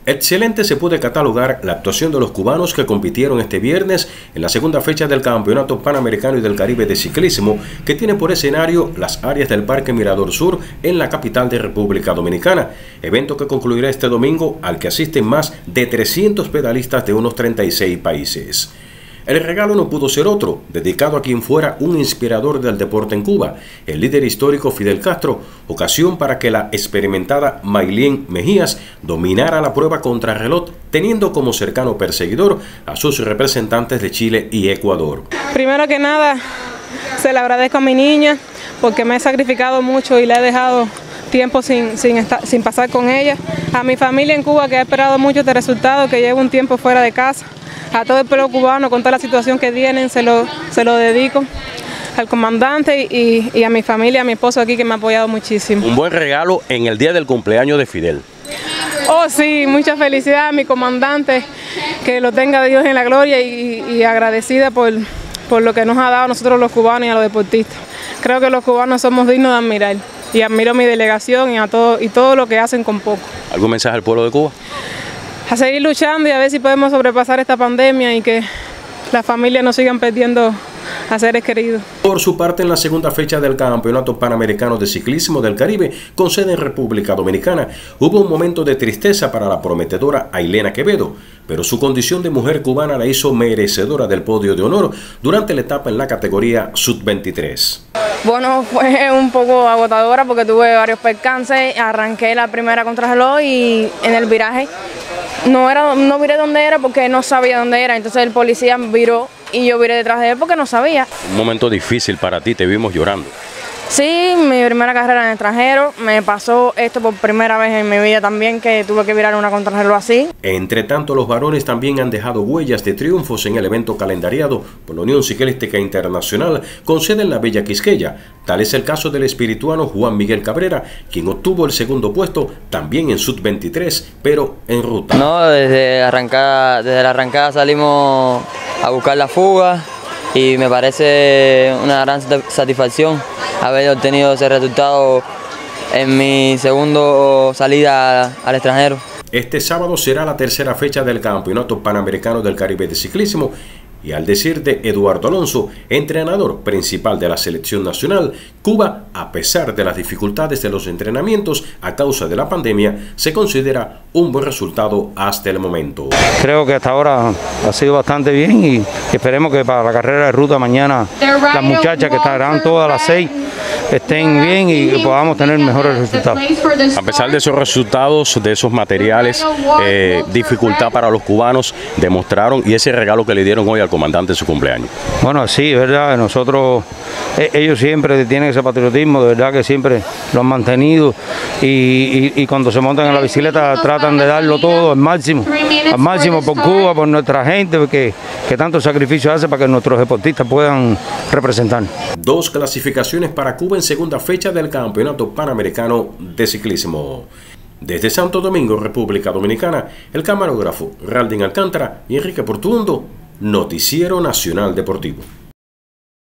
Excelente se puede catalogar la actuación de los cubanos que compitieron este viernes en la segunda fecha del Campeonato Panamericano y del Caribe de Ciclismo, que tiene por escenario las áreas del Parque Mirador Sur en la capital de República Dominicana, evento que concluirá este domingo al que asisten más de 300 pedalistas de unos 36 países. El regalo no pudo ser otro, dedicado a quien fuera un inspirador del deporte en Cuba, el líder histórico Fidel Castro, ocasión para que la experimentada Maylene Mejías dominara la prueba contrarreloj, teniendo como cercano perseguidor a sus representantes de Chile y Ecuador. Primero que nada, se le agradezco a mi niña porque me he sacrificado mucho y le he dejado tiempo sin pasar con ella. A mi familia en Cuba, que ha esperado mucho este resultado, que llevo un tiempo fuera de casa. A todo el pueblo cubano, con toda la situación que tienen, se lo dedico al comandante y a mi familia, a mi esposo aquí, que me ha apoyado muchísimo. Un buen regalo en el día del cumpleaños de Fidel. Oh sí, mucha felicidad a mi comandante, que lo tenga Dios en la gloria y agradecida por lo que nos ha dado a nosotros los cubanos y a los deportistas. Creo que los cubanos somos dignos de admirar y admiro a mi delegación y todo lo que hacen con poco. ¿Algún mensaje al pueblo de Cuba? A seguir luchando y a ver si podemos sobrepasar esta pandemia y que las familias no sigan perdiendo a seres queridos. Por su parte, en la segunda fecha del Campeonato Panamericano de Ciclismo del Caribe, con sede en República Dominicana, hubo un momento de tristeza para la prometedora Ailena Quevedo, pero su condición de mujer cubana la hizo merecedora del podio de honor durante la etapa en la categoría Sub-23. Bueno, fue un poco agotadora porque tuve varios percances, arranqué la primera contrarreloj y en el viraje no viré dónde era porque no sabía dónde era, entonces el policía viró y yo viré detrás de él porque no sabía. Un momento difícil para ti, te vimos llorando. Sí, mi primera carrera en el extranjero, me pasó esto por primera vez en mi vida también, que tuve que virar una contrarreloj así. Entre tanto, los varones también han dejado huellas de triunfos en el evento calendariado por la Unión Ciclística Internacional con sede en la Bella Quisqueya. Tal es el caso del espirituano Juan Miguel Cabrera, quien obtuvo el segundo puesto también en Sub-23, pero en ruta. No, desde la arrancada salimos a buscar la fuga y me parece una gran satisfacción haber obtenido ese resultado en mi segunda salida al extranjero. Este sábado será la tercera fecha del Campeonato Panamericano del Caribe de Ciclismo y, al decir de Eduardo Alonso, entrenador principal de la selección nacional, Cuba, a pesar de las dificultades de los entrenamientos a causa de la pandemia, se considera un buen resultado hasta el momento. Creo que hasta ahora ha sido bastante bien y esperemos que para la carrera de ruta mañana las muchachas que estarán todas a las 6 estén bien y podamos tener mejores resultados. A pesar de esos resultados, de esos materiales, dificultad para los cubanos, demostraron, y ese regalo que le dieron hoy al comandante en su cumpleaños. Bueno, sí, es verdad, nosotros, ellos siempre tienen ese patriotismo, de verdad que siempre lo han mantenido y cuando se montan en la bicicleta tratan de darlo todo al máximo por Cuba, por nuestra gente, que tanto sacrificio hace para que nuestros deportistas puedan representar. 2 clasificaciones para Cuba en segunda fecha del Campeonato Panamericano de Ciclismo. Desde Santo Domingo, República Dominicana, el camarógrafo Raldin Alcántara y Enrique Portuondo, Noticiero Nacional Deportivo.